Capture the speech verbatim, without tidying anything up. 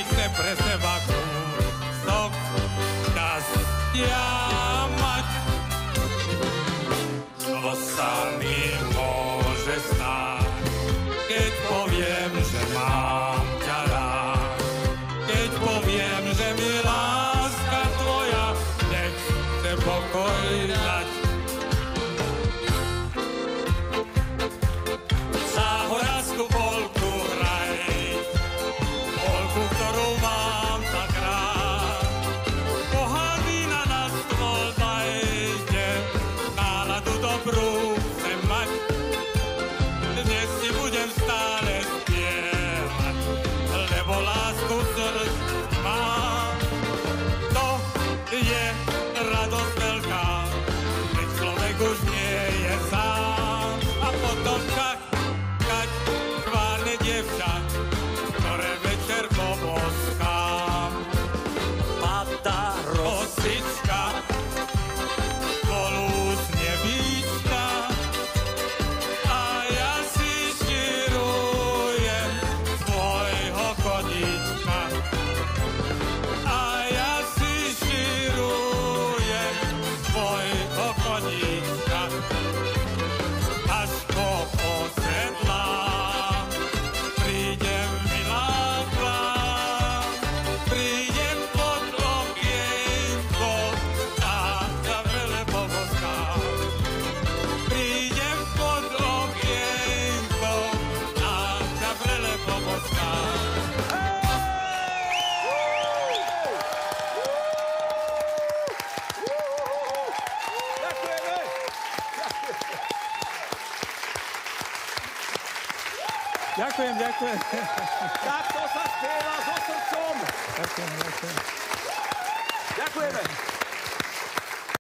chce pre seba kúsok šťastia mať. Čo sa mi môže stáť, keď poviem, že mám ťa rád, keď poviem, že mi láska tvoja nechce pokoj dať. Záhorackú polku hraj, polku, ktorú mám tak rád. Pohľadí na nás stôl dajte, náladu dobrú chcem mať. Dnes si budem stále spievať, lebo lásku srdc mám. To je radosť veľká, keď človek už nie je sám. A potom čakať tvárne dievča, ktoré večer poboskám. Padá rosička, spolu s nevíčka, a ja si širujem svojho koníčka. A ja si širujem svojho koníčka. Až po osedlám prídem milá k vám, prídem pod okienko a ťa veľa poboskám. Prídem pod okienko a ťa veľa poboskám. Ďakujem, ďakujem. Tak to sa spieva so srdcom. Ďakujem, ďakujem. Ďakujeme.